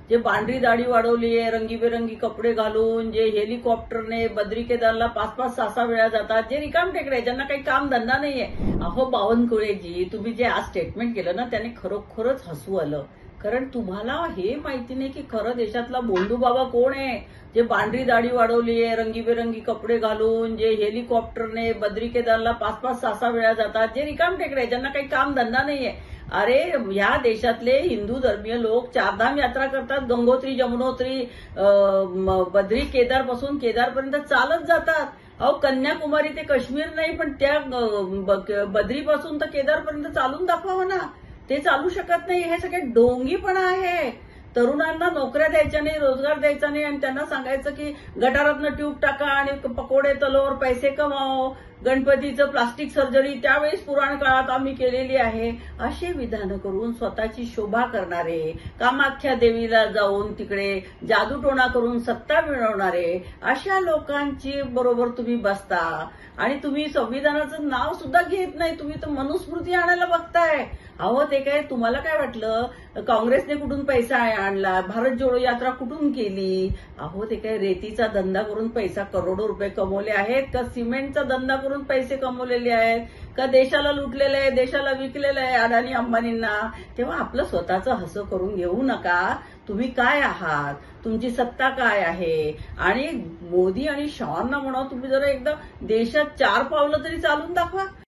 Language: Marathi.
जे पांढरी दाढी वाढवली आहे, रंगीबेरंगी कपडे घालून, जे हेलिकॉप्टरने बद्री केदारला 5-5, 6-6 वेळा जातात, जे रिकाम टेकडे ज्यांना काही काम धंदा नाहीये. अहो बावनकुळेजी, तुम्ही जे आज स्टेटमेंट केलं ना त्याने खरोखरच हसू आलं. कारण तुम्हाला हे माहिती नाही की खरं देशातला बोंडू बाबा कोण आहे. जे पांढरी दाढी वाढवली आहे, रंगीबेरंगी कपडे घालून, जे हेलिकॉप्टरने बद्री केदारला 5-5, 6-6 वेळा जातात, जे रिकाम टेकडे ज्यांना काही काम धंदा नाहीये. अरे या देशातले हिंदू धर्मीय लोक चारधाम यात्रा करतात, गंगोत्री, जमुनोत्री, बद्री केदार पासून केदारपर्यंत चालत जातात. अहो कन्याकुमारी ते काश्मीर नाही, पण त्या बद्रीपासून तर केदारपर्यंत चालून दाखवावं ना. ते चालू शकत नाही. हे सगळे ढोंगीपणा आहे. तरुणांना नोकऱ्या द्यायच्या नाही, रोजगार द्यायचा नाही आणि त्यांना सांगायचं की गटारातनं ट्यूब टाका आणि पकोडे तलोवर पैसे कमाव. गणपतीचं प्लास्टिक सर्जरी त्यावेळेस पुराण काळात आम्ही केलेली आहे. असे विधानं करून स्वतःची शोभा करणारे, कामाख्या देवीला जाऊन तिकडे जादूटोणा करून सत्ता मिळवणारे अशा लोकांची बरोबर तुम्ही बसता आणि तुम्ही संविधानाचं नाव सुद्धा घेत नाही. तुम्ही तर मनुस्मृती आणायला बघताय. अहो ते काय तुम्हाला काय वाटलं काँग्रेसने कुठून पैसा आणला, भारत जोडो यात्रा कुठून केली. अहो ते काय रेतीचा धंदा करून पैसा करोडो रुपये कमवले आहेत का सिमेंटचा धंदा करून पैसे कमवलेले आहेत का देशाला लुटलेलं आहे, देशाला विकलेलं आहे अडाणी अंबानींना. तेव्हा आपलं स्वतःचं हसं करून घेऊ नका. तुम्ही काय आहात, तुमची सत्ता काय आहे. आणि मोदी आणि शॉनना म्हणा तुम्ही जरा एकदा देशात 4 पावलं तरी चालून दाखवा.